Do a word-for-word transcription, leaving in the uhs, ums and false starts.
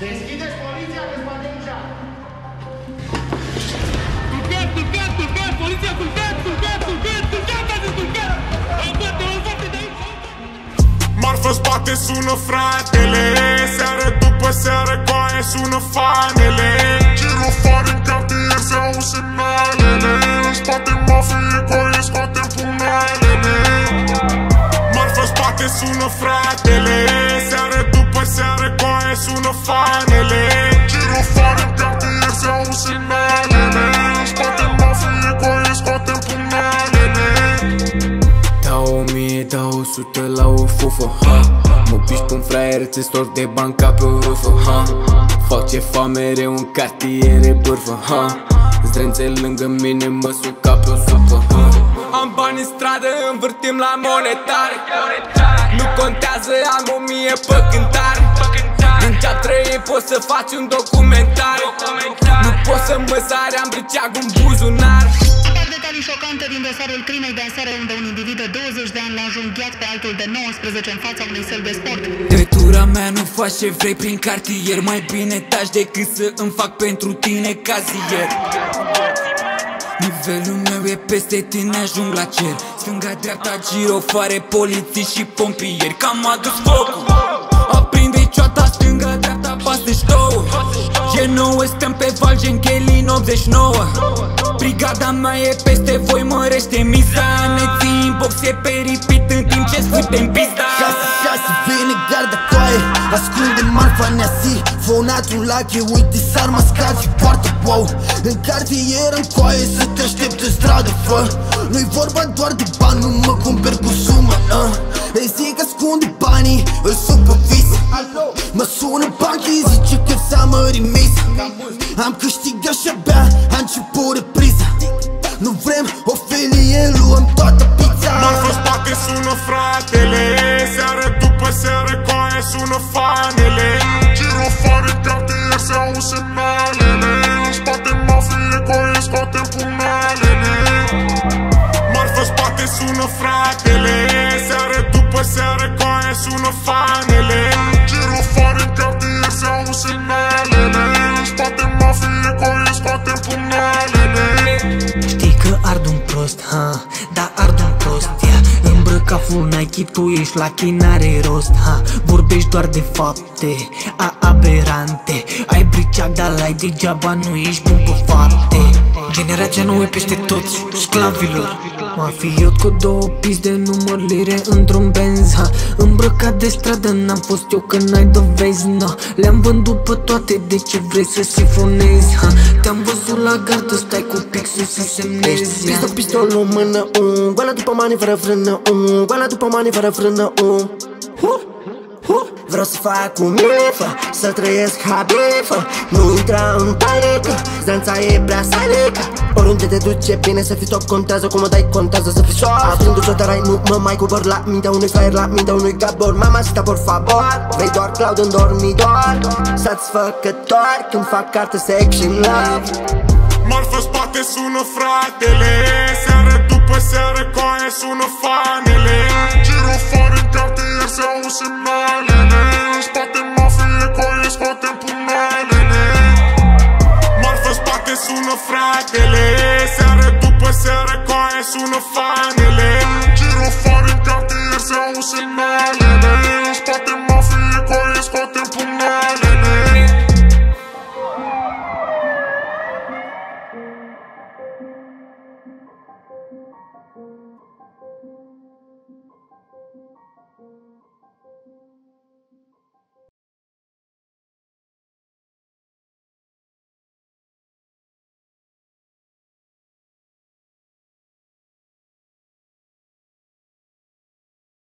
Deschideți poliția pe spate ușa! Tulcat, tulcat, tulcat, poliția tulcat, tulcat, tulcat, tulcat, azi tulcat! Bate, o bate de aici! Marfă spate sună fratele, seară după seară coaie sună fanele. Girofar în cartier se au semnalele, în spate mafie coaie scoatem punalele. Marfă spate sună fratele, seară după seară coaie sună fanele. Girofar în cartier se au semnalele, în spate mafie coaie scoatem punalele. Dau o mie, dau o sută la o fufă, ha. Mă piși pe-un fraier, ți stor de bani ca pe o rufă, ha. Fac ce fac mereu în cartiere bârfă, ha. Zdrențe lângă mine mă suc ca pe o supă, ha. Am bani în stradă, învârtim la monetare. Nu contează, am o mie pe cântare. În cea trăie poți să faci un documentar. Nu poți să mă sari, am briceag în buzunar. Apar detalii șocante din dosarul crimei de aseară, unde un individ de douăzeci de ani l-a înjunghiat pe altul de nouăsprezece în fața unei săli de sport. Dreptura mea nu faci ce vrei prin cartier. Mai bine taci decât să îmi fac pentru tine cazier. Nivelul meu e peste tine, ajung la cer. Stânga-dreapta, girofare, polițiști și pompieri. Cam adus focul, aprinde cioata, stânga-dreapta, bate ștou. E nouă, stăm pe val, Genchelin optzeci și nouă. Brigada mea e peste voi, mărește misa. Ne ții în box, e peripit în timp ce sfârtem pista. șase șase, vine garda coaie, ascunde marfa neasi. Fonatul lache, uite s-ar mascat și poartă wow. În cartier în coaie să te aștept în stradă, fă. Nu-i vorba doar de bani, nu mă cumperi cu sumă, uh. Îi zic ascunde banii, îl suc pe vis. Mă sună banchii, zice că s-a mărit misa. Am câștigat și abia a început repriza. Nu vrem o felie, luăm toată pizza. Marfă spate sună fratele, seară după seară coaie sună fanele. Girofar în cartier se au semnalele, în spate mafie coaie scoatem punalele. Marfă spate sună fratele, seară după seară coaie sună fanele. Girofar în cartier se au semnalele, în spate mafie coaie scoatem punalele. Știi că ard un prost, ha, da ard un prost, yeah. Îmbrăca full Nike, tu ești la n-are rost, ha. Vorbești doar de fapte, a aberante. Ai briceag, dar lai degeaba, nu ești bun pe fapte. Generația nouă e peste toți, sclavilor. Mafiot cu două piste, număr lire într-un benz, ha. Îmbrăcat de stradă, n-am fost eu că n-ai dovezi, na. Le-am vândut pe toate, de ce vrei să sifonezi, ha. Te-am văzut la gardă, stai cu pixul să semnezi. Pistol, pistolul în mână, um. Goala după mani fără frână, um. Goala după mani fără frână, um. huh. huh. Vreau să fac cu milifă, să trăiesc habifă. Nu intra în panică, danța e prea salică. Oriunde te duce bine să fii top, contează cum o dai, contează să fii soft. Aprinde-ți o tarai, nu mă mai cobor la mintea unui flyer, la mintea unui gabor. Mamacita, por favor, vrei doar cloud în dormitor. Satisfăcător când fac carte, sex și love. Marfă spate sună fratele, seară după seară coaie sună fanele. Girofar în cartier se au semnalele.